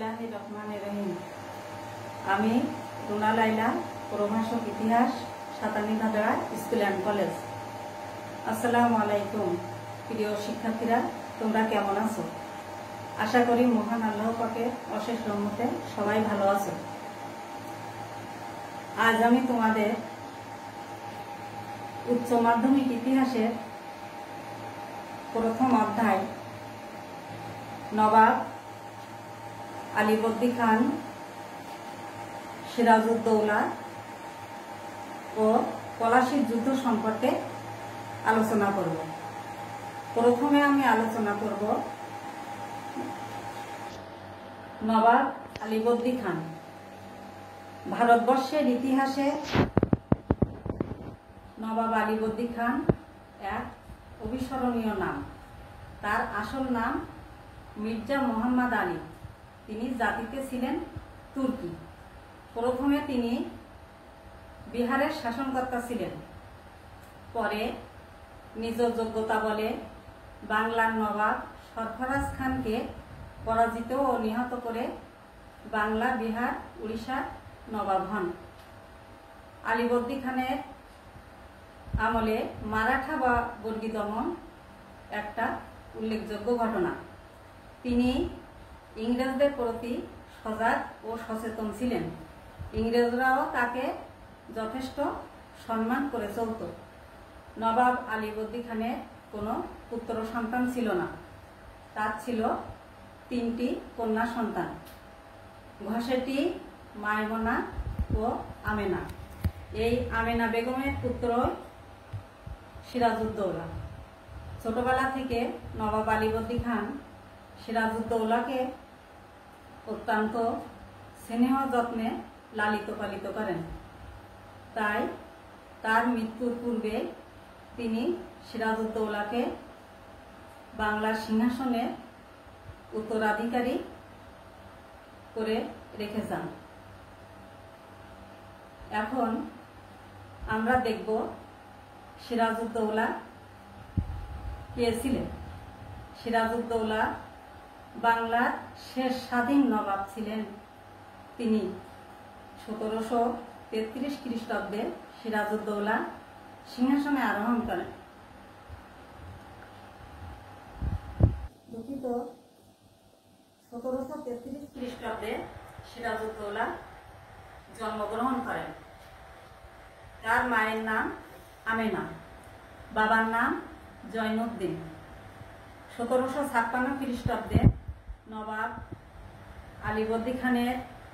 বিসমিল্লাহির রহমানির রহিম। আমি রুনা লাইলা, প্রভাষক ইতিহাস, সাতানিধাদড়া স্কুল অ্যান্ড কলেজ। আসসালামু আলাইকুম প্রিয় শিক্ষার্থীরা, তোমরা কেমন আছো? আশা করি মহান আল্লাহ পাকের অশেষ রহমতে সবাই ভালো আছো। আজ আমি তোমাদের উচ্চ মাধ্যমিক ইতিহাসের প্রথম অধ্যায় নবাব আলীবর্দী খান, সিরাজউদ্দৌলা ও পলাশীর যুদ্ধ সম্পর্কে আলোচনা করব। প্রথমে আমি আলোচনা করব নবাব আলীবর্দী খান। ভারতবর্ষের ইতিহাসে নবাব আলীবর্দী খান এক অবিস্মরণীয় নাম। তার আসল নাম মির্জা মোহাম্মদ আলী। তিনি জাতিতে ছিলেন তুর্কি। প্রথমে তিনি বিহারের শাসনকর্তা ছিলেন। পরে নিজ যোগ্যতা বলে বাংলার নবাব সরফরাজ খানকে পরাজিত ও নিহত করে বাংলা, বিহার, উড়িষ্যার নবাব হন। আলীবর্দী খানের আমলে মারাঠা বা বর্গী দমন একটা উল্লেখযোগ্য ঘটনা। তিনি ইংরেজদের প্রতি সজাগ ও সচেতন ছিলেন। ইংরেজরাও তাকে যথেষ্ট সম্মান করে চলত। নবাব আলীবর্দী খানের কোনো পুত্র সন্তান ছিল না। তার ছিল তিনটি কন্যা সন্তান, ঘসেটি, মায়মনা ও আমেনা। এই আমেনা বেগমের পুত্র সিরাজউদ্দৌলা। ছোটবেলা থেকে নবাব আলীবর্দী খান সিরাজউদ্দৌলাকে অত্যন্ত স্নেহ যত্নে লালিত পালিত করেন। তাই তার মৃত্যুর পূর্বে তিনি সিরাজউদ্দৌলাকে বাংলার সিংহাসনে উত্তরাধিকারী করে রেখে যান। এখন আমরা দেখব সিরাজউদ্দৌলা কে ছিলেন। সিরাজউদ্দৌলা বাংলার শেষ স্বাধীন নবাব ছিলেন। তিনি 1733 খ্রিস্টাব্দে সিরাজউদ্দৌলা সিংহাসনে আরোহণ করেন। 1733 খ্রিস্টাব্দে সিরাজউদ্দৌলা জন্মগ্রহণ করেন। তার মায়ের নাম আমেনা, বাবার নাম জয়নুদ্দিন। 1756 খ্রিস্টাব্দে নবাব আলীবর্দী খানের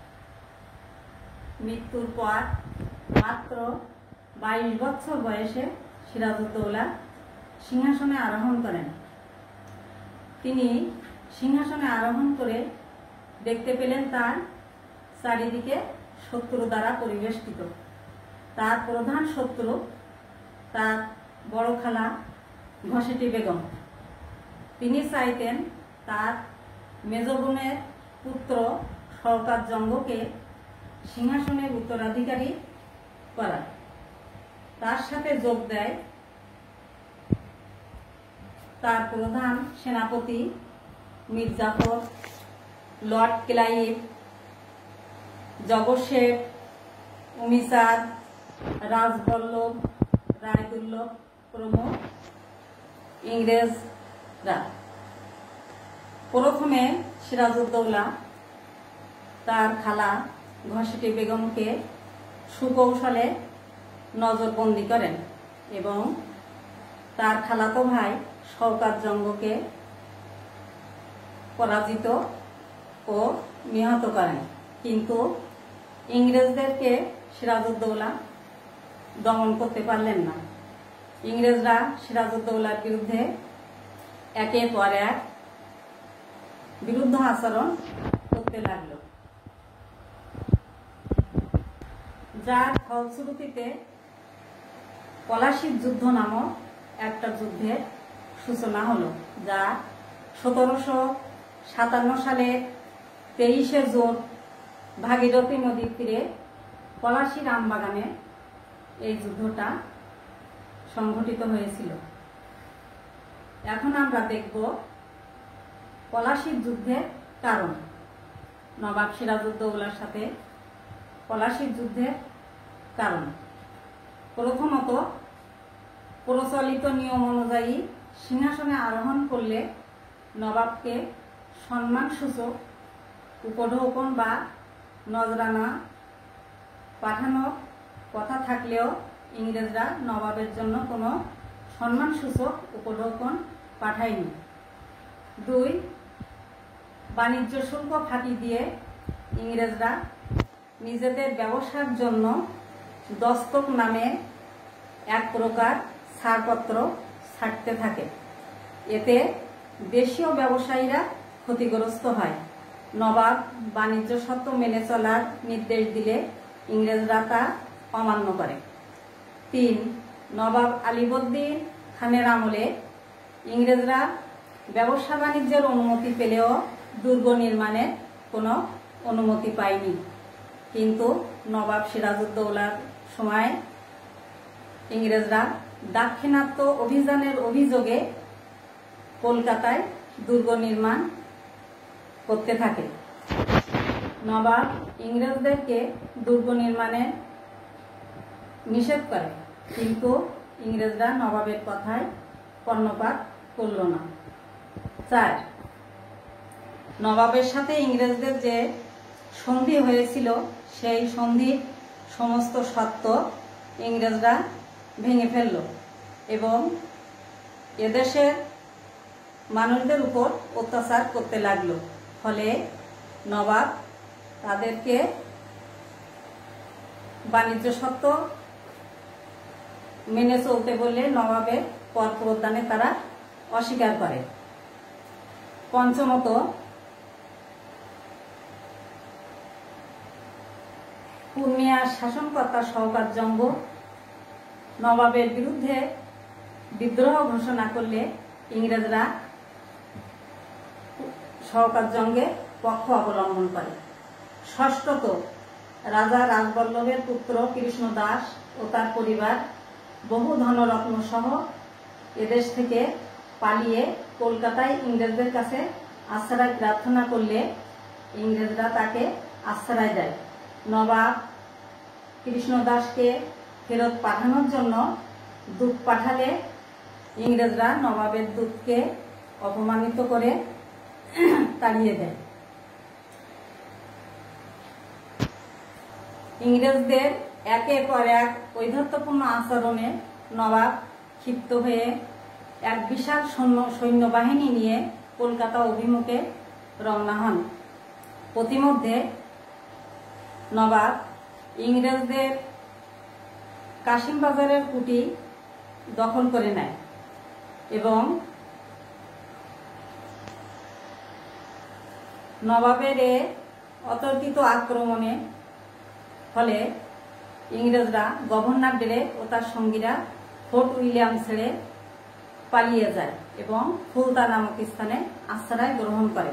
মৃত্যুর পর মাত্র 22 বছর বয়সে সিরাজউদ্দৌলা সিংহাসনে আরোহণ করেন। তিনি সিংহাসনে আরোহণ করে দেখতে পেলেন তার চারিদিকে শত্রু দ্বারা পরিবেষ্টিত। তার প্রধান শত্রু তার বড় খালা ঘসেটি বেগম। তিনি চাইতেন তার মেজ বোনের পুত্র শওকত জঙ্গকে সিংহাসনের উত্তরাধিকারী করা। তার সাথে যোগ দেয় তার প্রধান সেনাপতি মীর জাফর, লর্ড ক্লাইভ, জগৎ শেঠ, উমিচাঁদ, রাজবল্লভ, রায়দুল্লভ প্রমুখ ইংরেজরা। প্রথমে সিরাজউদ্দৌলা তার খালা ঘসেটি বেগমকে সুকৌশলে নজরবন্দি করেন এবং তার খালাতো ভাই শওকত জঙ্গকে পরাজিত ও নিহত করেন। কিন্তু ইংরেজদেরকে সিরাজউদ্দৌলা দমন করতে পারলেন না। ইংরেজরা সিরাজউদ্দৌলার বিরুদ্ধে একের পর এক বিরুদ্ধ আচরণ করতে লাগলো, যার ফলশ্রুতিতে পলাশীর যুদ্ধ নামক একটা যুদ্ধের সূচনা হলো, যা 1757 সালের 23শে জুন ভাগীরথী নদীর তীরে পলাশীর আমবাগানে এই যুদ্ধটা সংঘটিত হয়েছিল। এখন আমরা দেখব পলাশীর যুদ্ধের কারণ। নবাব সিরাজউদ্দৌলার সাথে পলাশীর যুদ্ধের কারণ। প্রথমত, প্রচলিত নিয়ম অনুযায়ী সিংহাসনে আরোহণ করলে নবাবকে সম্মানসূচক উপঢৌকন বা নজরানা পাঠানোর কথা থাকলেও ইংরেজরা নবাবের জন্য কোনো সম্মানসূচক উপঢৌকন পাঠায়নি। 2, বাণিজ্য শুল্ক ফাঁকি দিয়ে ইংরেজরা নিজেদের ব্যবসার জন্য দস্তক নামে এক প্রকার ছাড়পত্র ছাড়তে থাকে। এতে দেশীয় ব্যবসায়ীরা ক্ষতিগ্রস্ত হয়। নবাব বাণিজ্য শর্ত মেনে চলার নির্দেশ দিলে ইংরেজরা তা অমান্য করে। 3, নবাব আলিবর্দী খানের আমলে ইংরেজরা ব্যবসা বাণিজ্যের অনুমতি পেলেও দুর্গ নির্মাণের কোনো অনুমতি পায়নি। কিন্তু নবাব সিরাজউদ্দৌলার সময় ইংরেজরা দাক্ষিণাত্য অভিযানের অভিযোগে কলকাতায় দুর্গ নির্মাণ করতে থাকে। নবাব ইংরেজদেরকে দুর্গ নির্মাণে নিষেধ করে, কিন্তু ইংরেজরা নবাবের কথায় কর্ণপাত করল না। 4, নবাবের সাথে ইংরেজদের যে সন্ধি হয়েছিল সেই সন্ধির সমস্ত শর্ত ইংরেজরা ভেঙে ফেলল এবং এদেশের মানুষদের উপর অত্যাচার করতে লাগলো। ফলে নবাব তাদেরকে বাণিজ্য শর্ত মেনে চলতে বললে নবাবের পদ প্রদানে তারা অস্বীকার করে। পঞ্চমত, পূর্ণিয়ার শাসনকর্তা শওকত জঙ্গ নবাবের বিরুদ্ধে বিদ্রোহ ঘোষণা করলে ইংরেজরা শওকত জঙ্গের পক্ষ অবলম্বন করে। ষষ্ঠত, রাজা রাজবল্লভের পুত্র কৃষ্ণদাস ও তার পরিবার বহু ধনরত্ন সহ এদেশ থেকে পালিয়ে কলকাতায় ইংরেজদের কাছে আশ্রয় প্রার্থনা করলে ইংরেজরা তাকে আশ্রয় দেয়। নবাব কৃষ্ণদাসকে ফেরত পাঠানোর জন্য দূত পাঠালে ইংরেজরা নবাবের দূতকে অপমানিত করে তাড়িয়ে দেয়। ইংরেজদের একের পর এক ঔদ্ধত্যপূর্ণ আচরণে নবাব ক্ষিপ্ত হয়ে এক বিশাল সৈন্যবাহিনী নিয়ে কলকাতা অভিমুখে রওনা হন। প্রতিমধ্যে নবাব ইংরেজদের কাশিমবাজারের কুটি দখল করে নেয় এবং নবাবের এ অতর্কিত আক্রমণে ফলে ইংরেজরা গভর্নর ডেরেক ও তার সঙ্গীরা ফোর্ট উইলিয়াম ছেড়ে পালিয়ে যায় এবং ফুলতা নামক স্থানে আশ্রয় গ্রহণ করে।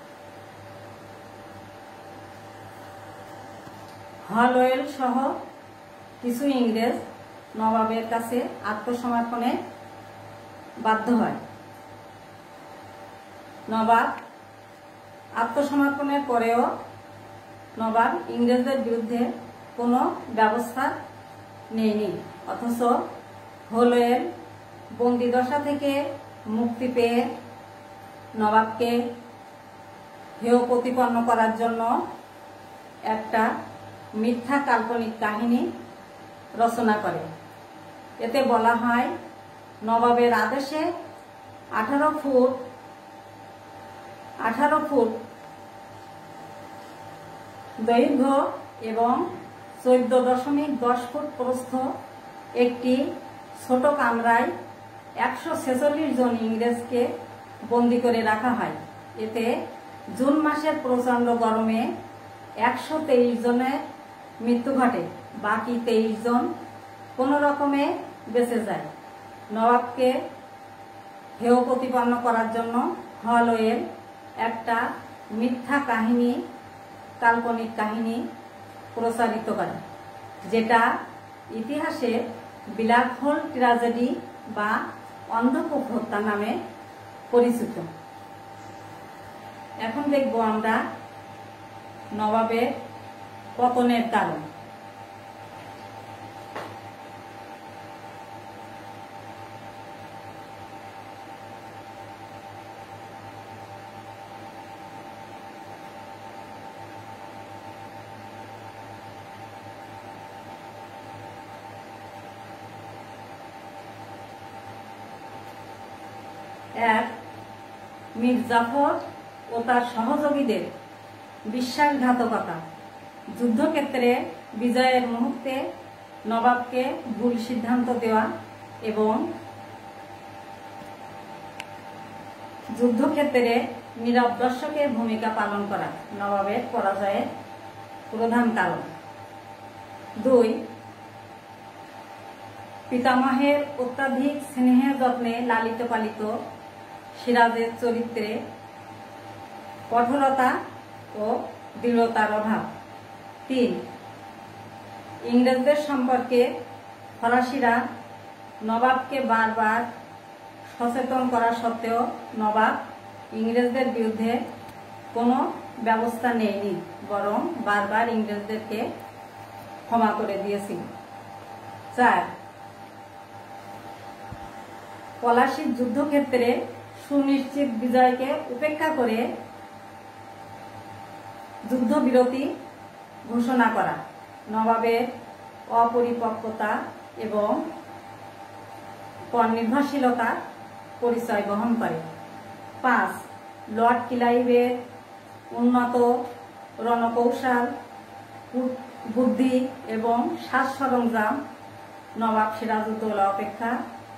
হলওয়েল সহ কিছু ইংরেজ নবাবের কাছে আত্মসমর্পণে বাধ্য হয়। নবাব আত্মসমর্পণের পরেও নবাব ইংরেজদের বিরুদ্ধে কোনো ব্যবস্থা নেয়নি। অথচ হলওয়েল বন্দিদশা থেকে মুক্তি পেয়ে নবাবকে হেয় প্রতিপন্ন করার জন্য একটা মিথ্যা কাল্পনিক কাহিনী রচনা করে। এতে বলা হয় নবাবের আদেশে 18 ফুট দৈর্ঘ্য এবং 14.10 ফুট প্রস্থ একটি ছোট কামরায় 146 জন ইংরেজকে বন্দী করে রাখা হয়। এতে জুন মাসের প্রচন্ড গরমে 123 জনের মৃত্যু ঘটে, বাকি 23 জন কোনো রকমে বেঁচে যায়। নবাবকে হেয় প্রতিপন্ন করার জন্য হলওয়েল একটা মিথ্যা কাহিনী, কাল্পনিক কাহিনী প্রচারিত করে, যেটা ইতিহাসে ব্ল্যাক হোল ট্র্যাজেডি বা অন্ধকূপ হত্যা নামে পরিচিত। এখন দেখব আমরা নবাবের পতনের কারণ। এক, মীর জাফর ও তার সহযোগীদের বিশ্বাসঘাতকতা। যুদ্ধক্ষেত্রে বিজয়ের মুহূর্তে নবাবকে ভুল সিদ্ধান্ত দেওয়া এবং যুদ্ধক্ষেত্রে নীরব দর্শকের ভূমিকা পালন করা নবাবের পরাজয়ের প্রধান কারণ। 2, পিতামহের অত্যাধিক স্নেহে যত্নে লালিত পালিত সিরাজের চরিত্রে কঠোরতা ও দৃঢ়তার অভাব। 3, ইংরেজদের সম্পর্কে ফরাসিরা নবাবকে বারবার সচেতন করা সত্ত্বেও নবাব ইংরেজদের বিরুদ্ধে কোনো ব্যবস্থা নেয়নি, বরং বারবার ইংরেজদেরকে ক্ষমা করে দিয়েছিল। 4, পলাশীর যুদ্ধক্ষেত্রে সুনিশ্চিত বিজয়কে উপেক্ষা করে যুদ্ধবিরতি ঘোষণা করা নবাবের অপরিপক্বতা এবং পরনির্ভরশীলতার পরিচয় বহন করে। 5, লর্ড ক্লাইভের উন্নত রণকৌশল, বুদ্ধি এবং সাজ সরঞ্জাম নবাব সিরাজউদ্দৌলা অপেক্ষা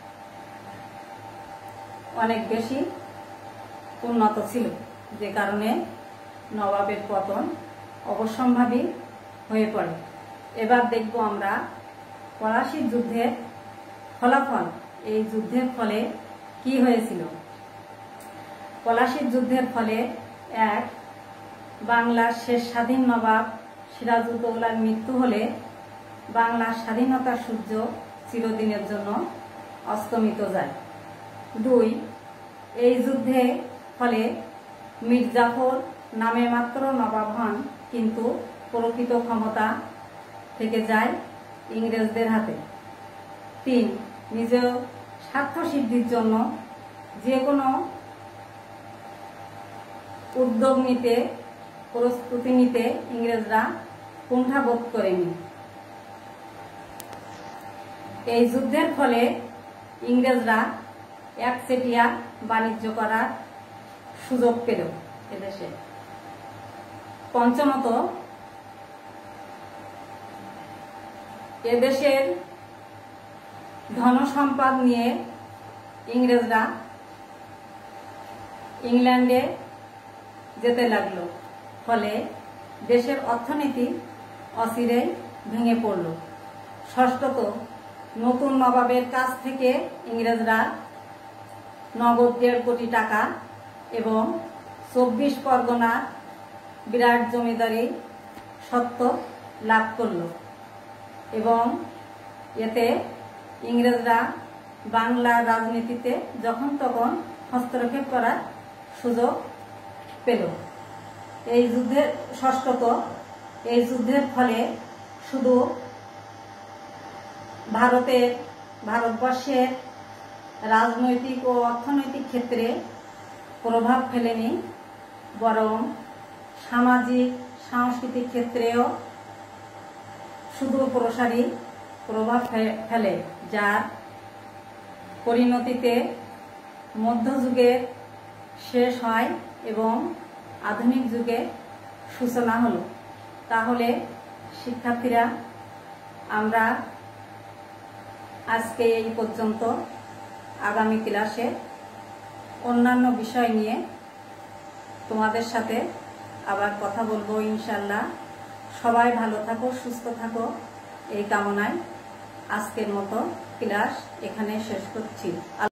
অনেক বেশি উন্নত ছিল, যে কারণে নবাবের পতন অবশ্যম্ভাবী হয়ে পড়ে। এবার দেখব আমরা পলাশীর যুদ্ধের ফলাফল। এই যুদ্ধের ফলে কি হয়েছিল? পলাশীর যুদ্ধের ফলে 1, বাংলার শেষ স্বাধীন নবাব সিরাজউদ্দৌলার মৃত্যু হলে বাংলার স্বাধীনতার সূর্য চিরদিনের জন্য অস্তমিত যায়। 2, এই যুদ্ধের ফলে মীর জাফর নামে মাত্র নবাব হন, কিন্তু প্রকৃত ক্ষমতা থেকে যায় ইংরেজদের হাতে। 3, নিজ স্বার্থ সিদ্ধির জন্য যে কোনো উদ্যোগ নিতে, প্রস্তুতি নিতে ইংরেজরা কুণ্ঠাবোধ করেনি। এই যুদ্ধের ফলে ইংরেজরা একচেটিয়া বাণিজ্য করার সুযোগ পেল এদেশে। 5, এদেশের ধনসম্পদ নিয়ে ইংরেজরা ইংল্যান্ডে যেতে লাগলো, ফলে দেশের অর্থনীতি অচিরেই ভেঙে পড়ল। 6, নতুন নবাবের কাছ থেকে ইংরেজরা নগদ 1.5 কোটি টাকা এবং 24 পরগনার বিরাট জমিদারি স্বত্ব লাভ করল এবং এতে ইংরেজরা বাংলার রাজনীতিতে যখন তখন হস্তক্ষেপ করার সুযোগ পেল। এই যুদ্ধের ফলে শুধু ভারতবর্ষের রাজনৈতিক ও অর্থনৈতিক ক্ষেত্রে প্রভাব ফেলেনি, বরং সামাজিক সাংস্কৃতিক ক্ষেত্রেও সুদূরপ্রসারী প্রভাব ফেলে, যার পরিণতিতে মধ্যযুগের শেষ হয় এবং আধুনিক যুগের সূচনা হলো। তাহলে শিক্ষার্থীরা, আমরা আজকে এই পর্যন্ত। আগামী ক্লাসে অন্যান্য বিষয় নিয়ে তোমাদের সাথে আবার কথা বলবো ইনশাল্লাহ। সবাই ভালো থাকো, সুস্থ থাকো, এই কামনায় আজকের মতো ক্লাস এখানে শেষ করছি।